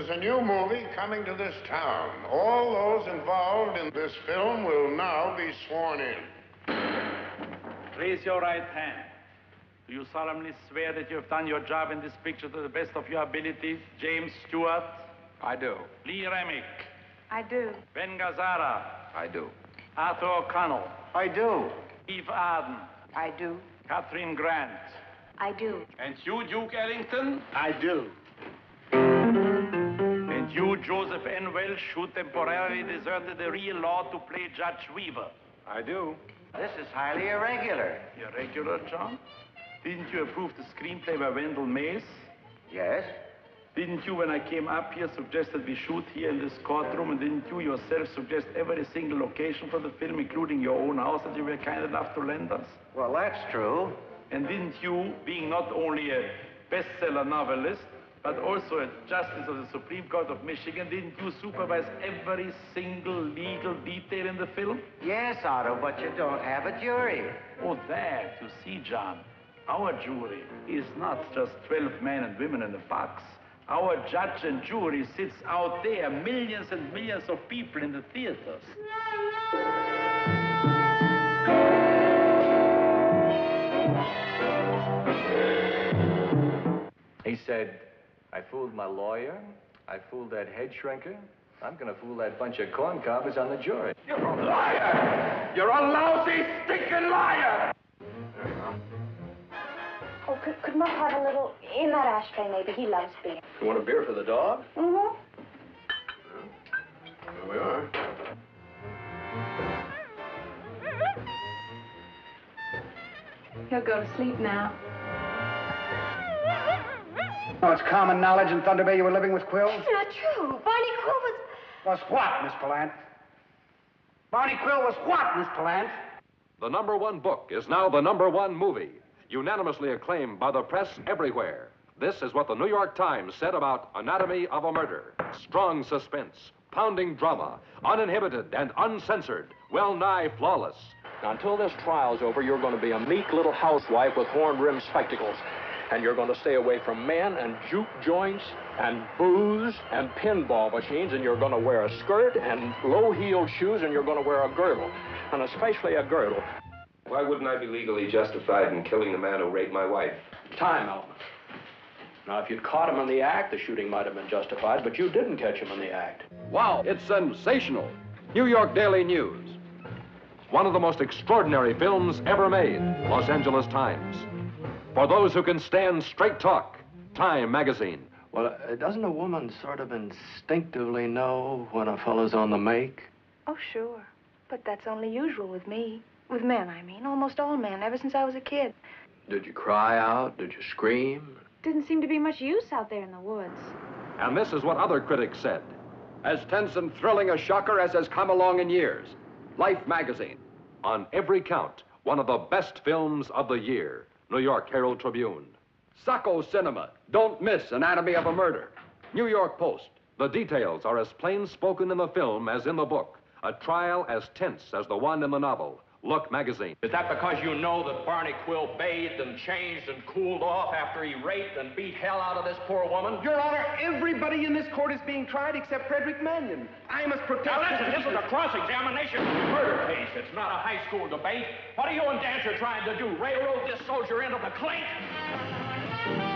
There's a new movie coming to this town. All those involved in this film will now be sworn in. Raise your right hand. Do you solemnly swear that you have done your job in this picture to the best of your abilities? James Stewart? I do. Lee Remick? I do. Ben Gazzara? I do. Arthur O'Connell? I do. Eve Arden? I do. Catherine Grant? I do. And you, Duke Ellington? I do. And you, Joseph N. Welsh, who temporarily deserted the real law to play Judge Weaver? I do. This is highly irregular. Irregular, John? Didn't you approve the screenplay by Wendell Mays? Yes? Didn't you, when I came up here, suggest that we shoot here in this courtroom? And didn't you yourself suggest every single location for the film, including your own house, that you were kind enough to lend us? Well, that's true. And didn't you, being not only a bestseller novelist, but also a justice of the Supreme Court of Michigan, didn't you supervise every single legal detail in the film? Yes, Otto, but you don't have a jury. Oh, that, you see, John, our jury is not just 12 men and women in a box. Our judge and jury sits out there, millions and millions of people in the theaters. He said, I fooled my lawyer, I fooled that head shrinker, I'm gonna fool that bunch of corn cobbers on the jury. You're a liar! You're a lousy, stinking liar! Oh, could Muff have a little in that ashtray, maybe? He loves beer. You want a beer for the dog? Mm-hmm. Here we are. He'll go to sleep now. No, it's common knowledge in Thunder Bay you were living with Quill. It's not true. Barney Quill was... Was what, Miss Pallant? Barney Quill was what, Miss Pallant? The #1 book is now the #1 movie, unanimously acclaimed by the press everywhere. This is what the New York Times said about Anatomy of a Murder. Strong suspense, pounding drama, uninhibited and uncensored, well-nigh flawless. Now, until this trial's over, you're going to be a meek little housewife with horn-rimmed spectacles. And you're going to stay away from men and juke joints and booze and pinball machines, and you're going to wear a skirt and low-heeled shoes, and you're going to wear a girdle, and especially a girdle. Why wouldn't I be legally justified in killing the man who raped my wife? Time element. Now, if you'd caught him in the act, the shooting might have been justified, but you didn't catch him in the act. Wow, it's sensational. New York Daily News. One of the most extraordinary films ever made, Los Angeles Times. For those who can stand straight talk, Time magazine. Well, doesn't a woman sort of instinctively know when a fellow's on the make? Oh, sure. But that's only usual with me. With men, I mean. Almost all men, ever since I was a kid. Did you cry out? Did you scream? Didn't seem to be much use out there in the woods. And this is what other critics said. As tense and thrilling a shocker as has come along in years. Life magazine. On every count, one of the best films of the year. New York Herald Tribune. Sacco Cinema. Don't miss Anatomy of a Murder. New York Post. The details are as plain spoken in the film as in the book. A trial as tense as the one in the novel. Look magazine. Is that because you know that Barney Quill bathed and changed and cooled off after he raped and beat hell out of this poor woman? Your Honor, everybody in this court is being tried except Frederick Mannion. I must protest... Now listen, this is a cross-examination murder case. It's not a high school debate. What are you and Dancer trying to do? Railroad this soldier into the clink?